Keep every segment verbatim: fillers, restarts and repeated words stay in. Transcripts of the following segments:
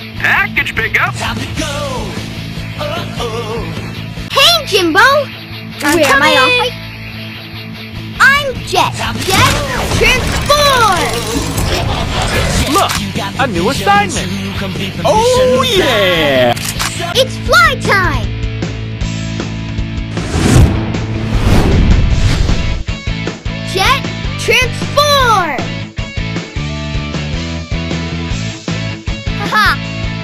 Package pickup. Time to go. Uh-oh. Hey, Jimbo. I'm Where am I coming. off? I'm Jett. Jett, transform! Look, a new assignment. Oh yeah! It's fly time! Jett, transform! Haha!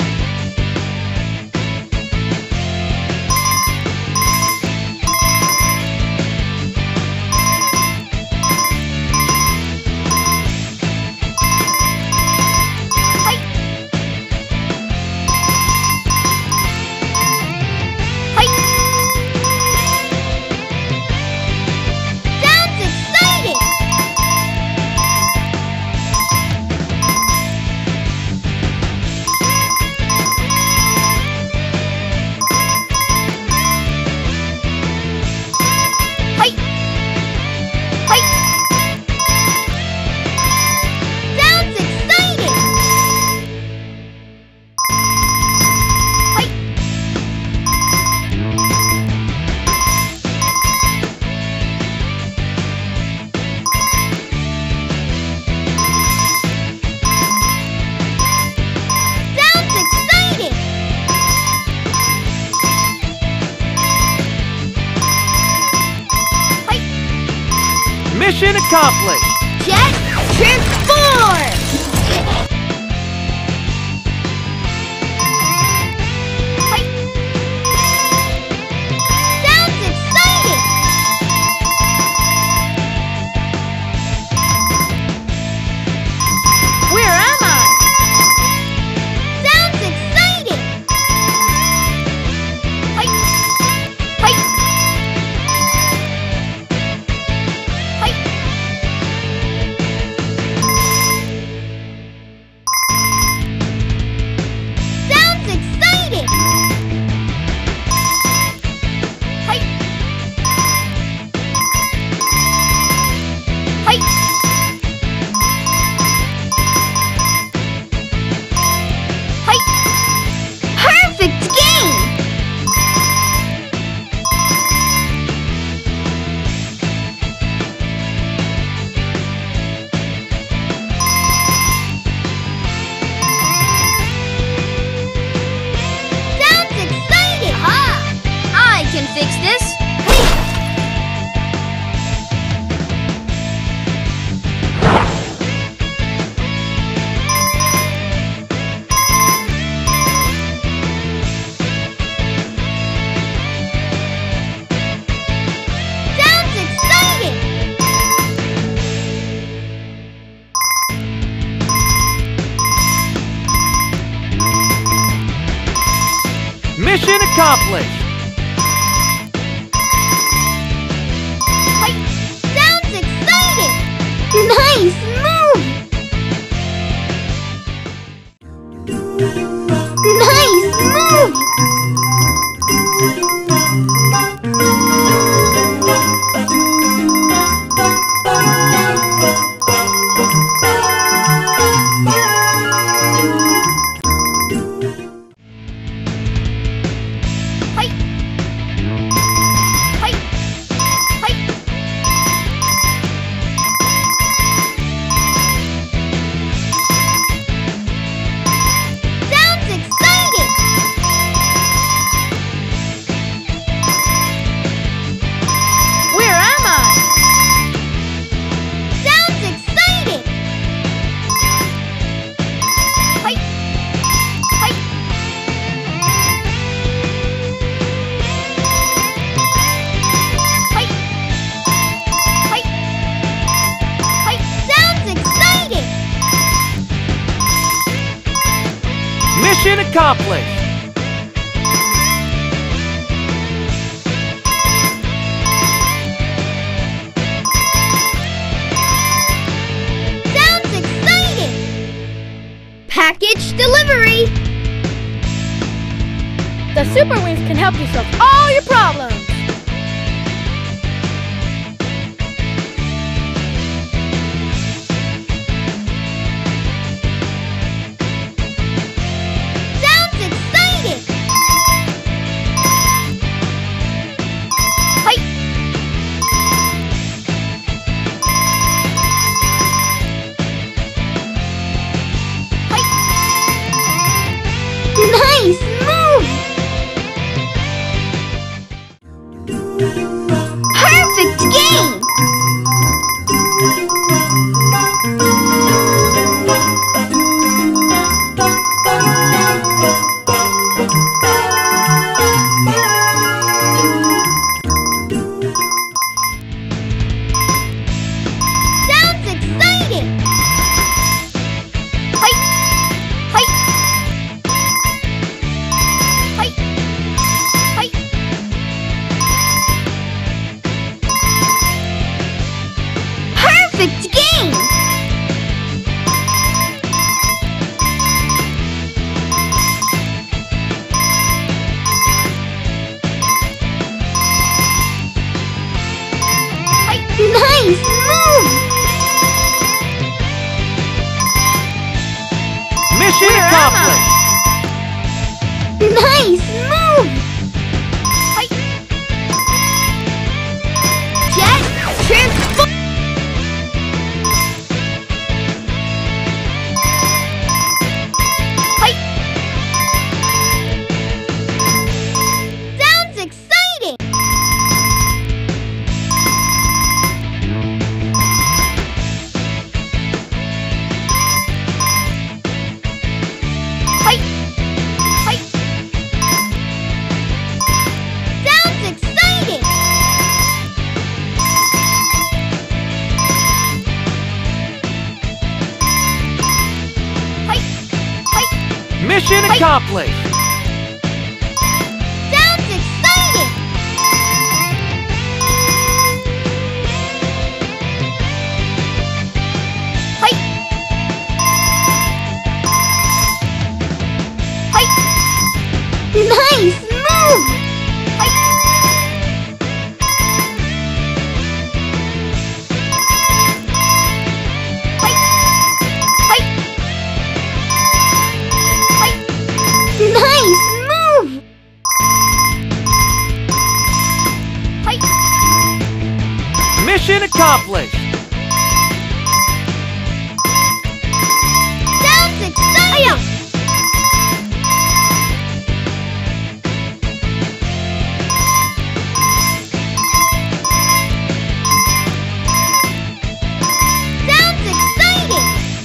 Mission accomplished. Jett, transform! Hi. Sounds exciting! Where am I? Sounds exciting! Hi. Hi. Hi. Sounds exciting! Hi. Hi. Hi. Perfect game! Sounds exciting! Ha! I can fix this. Sounds exciting! Mission accomplished. Hi. Sounds exciting! Nice move! Nice move! Hi. Hi. Hi. Sounds exciting! Where am I? Sounds exciting! Hi. Hi. Hi. Hi. Hi. Sounds exciting! Mission accomplished. Sounds exciting! Package delivery! The Super Wings can help you solve all your problems. Nice move! Perfect game! Sounds exciting! Hi! Hi! Hi! Hi! Perfect game! Hi! Nice move! Mission Where am accomplished. Nice move! Hi! Jet transform! Hi! Sounds exciting! Hi! Hi! Sounds exciting! Hi! Hi! Mission Hi. accomplished. Sounds exciting! Hi! Hi! Nice move! Hi! Hi! Hi! Hi! Nice move! Hi! Mission accomplished. Sounds exciting! Sounds exciting!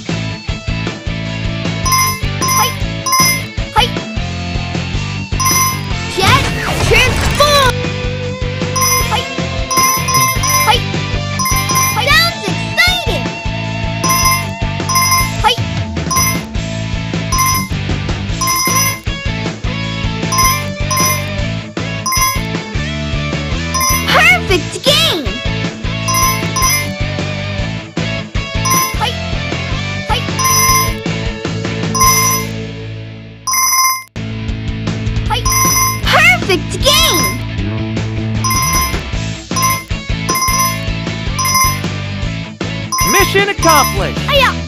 Hi! Hi! Jet transform! Hi! Hi! Hi! Sounds exciting! Hi! Perfect game! Hi! Hi! Hi! Perfect game! Mission accomplished. Hiya!